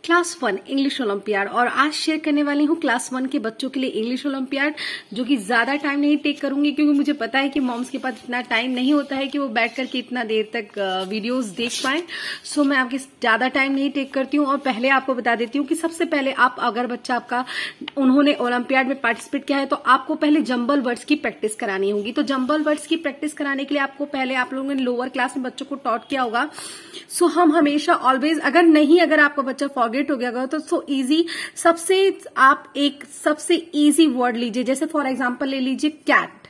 Class 1 English olympiad. और आज share करने वाली हूँ क्लास 1 के बच्चों के लिए इंग्लिश ओलंपियाड, जो कि ज्यादा टाइम नहीं टेक करूंगी क्योंकि मुझे पता है कि मॉम्स के पास इतना टाइम नहीं होता है कि वो बैठ करके इतना देर तक वीडियोस देख पाए। सो मैं आपके ज्यादा टाइम नहीं टेक करती हूँ। और पहले आपको बता देती हूँ कि सबसे पहले आप अगर बच्चा आपका उन्होंने ओलंपियाड में पार्टिसिपेट किया है तो आपको पहले जंबल वर्ड्स की प्रैक्टिस करानी होगी। तो जंबल वर्ड्स की प्रैक्टिस कराने के लिए आपको पहले आप लोगों ने लोअर क्लास में बच्चों को टॉट किया होगा। सो हम हमेशा ऑलवेज अगर आपका बच्चा फॉरगेट हो गया होगा तो सो इजी, आप एक सबसे इजी वर्ड लीजिए। जैसे फॉर एग्जांपल ले लीजिए cat,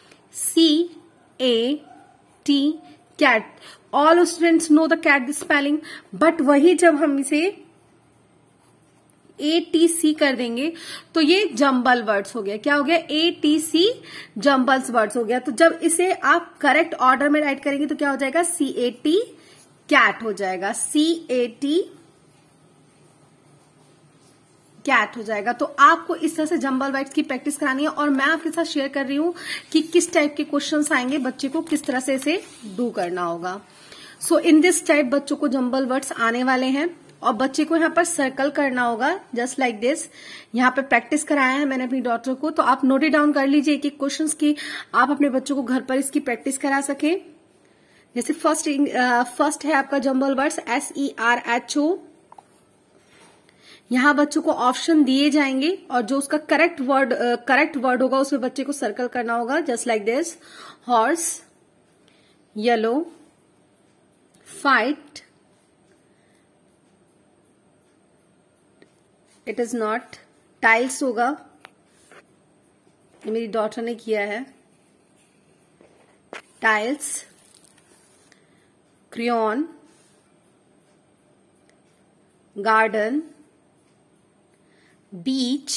CAT, cat. All students know the cat spelling, but वही जब हम इसे ATC कर देंगे तो ये जंबल वर्ड्स हो गया। क्या हो गया? ATC जंबल्स वर्ड्स हो गया। तो जब इसे आप करेक्ट ऑर्डर में राइट करेंगे तो क्या हो जाएगा? CAT कैट हो जाएगा, CAT कैट हो जाएगा। तो आपको इस तरह से जंबल वर्ड्स की प्रैक्टिस करानी है और मैं आपके साथ शेयर कर रही हूं कि किस टाइप के क्वेश्चंस आएंगे, बच्चे को किस तरह से इसे डू करना होगा। सो इन दिस टाइप बच्चों को जंबल वर्ड्स आने वाले हैं और बच्चे को यहाँ पर सर्कल करना होगा जस्ट लाइक दिस। यहाँ पे प्रैक्टिस कराया है मैंने अपनी डॉटर को, तो आप नोट डाउन कर लीजिए एक एक क्वेश्चन की, आप अपने बच्चों को घर पर इसकी प्रैक्टिस करा सके। जैसे फर्स्ट है आपका जंबल वर्ड्स SERHO। यहां बच्चों को ऑप्शन दिए जाएंगे और जो उसका करेक्ट वर्ड होगा उसमें बच्चे को सर्कल करना होगा just like this. Horse, yellow, fight, it is not, tiles होगा, ये मेरी डॉटर ने किया है, tiles, crayon, garden, beach,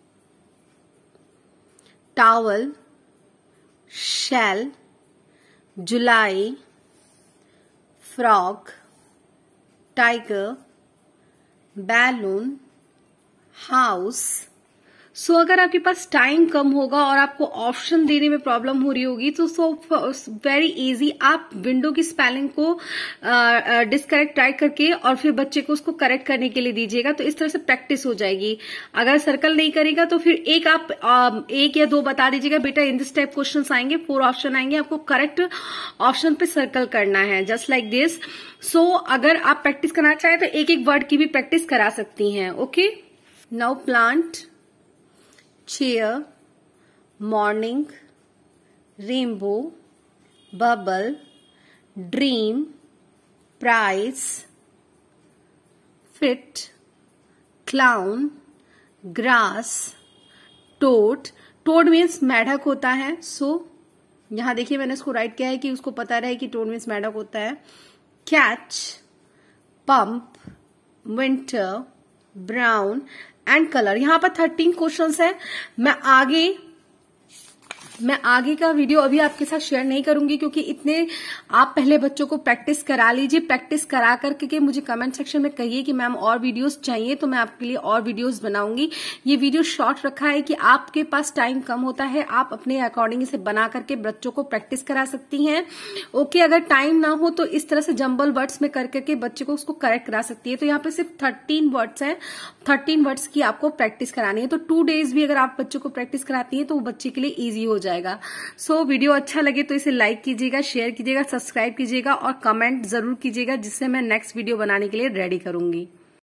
towel, shell, July, frog, tiger, balloon, house. So अगर आपके पास टाइम कम होगा और आपको ऑप्शन देने में प्रॉब्लम हो रही होगी तो वेरी इजी, आप विंडो की स्पेलिंग को डिसकरेक्ट टाइप करके और फिर बच्चे को उसको करेक्ट करने के लिए दीजिएगा, तो इस तरह से प्रैक्टिस हो जाएगी। अगर सर्कल नहीं करेगा तो फिर एक या दो बता दीजिएगा, बेटा इन दिस टाइप क्वेश्चंस आएंगे, 4 ऑप्शन आएंगे, आपको करेक्ट ऑप्शन पे सर्कल करना है जस्ट लाइक दिस। सो अगर आप प्रैक्टिस करना चाहें तो एक एक वर्ड की भी प्रैक्टिस करा सकती हैं। Okay, now plant, chair, morning, rainbow, bubble, dream, prize, fit, clown, grass, toad। toad means मेढक होता है। सो यहां देखिए मैंने इसको राइट किया है कि उसको पता रहे कि toad मीन्स मेढक होता है। catch, pump, winter, brown and colour. यहां पर 13 क्वेश्चंस है। मैं आगे का वीडियो अभी आपके साथ शेयर नहीं करूंगी क्योंकि इतने आप पहले बच्चों को प्रैक्टिस करा लीजिए। प्रैक्टिस करा करके मुझे कमेंट सेक्शन में कहिए कि मैम और वीडियोस चाहिए, तो मैं आपके लिए और वीडियोस बनाऊंगी। ये वीडियो शॉर्ट रखा है कि आपके पास टाइम कम होता है, आप अपने अकॉर्डिंग इसे बना करके बच्चों को प्रैक्टिस करा सकती हैं। ओके, अगर टाइम ना हो तो इस तरह से जंबल वर्ड्स में करके बच्चे को उसको करेक्ट करा सकती है। तो यहाँ पे सिर्फ 13 वर्ड्स हैं, 13 वर्ड्स की आपको प्रैक्टिस करानी है। तो 2 डेज भी अगर आप बच्चों को प्रैक्टिस कराती है तो वो बच्चे के लिए ईजी हो जाएगा। सो वीडियो अच्छा लगे तो इसे लाइक कीजिएगा, शेयर कीजिएगा, सब्सक्राइब कीजिएगा और कमेंट जरूर कीजिएगा, जिससे मैं नेक्स्ट वीडियो बनाने के लिए रेडी करूंगी।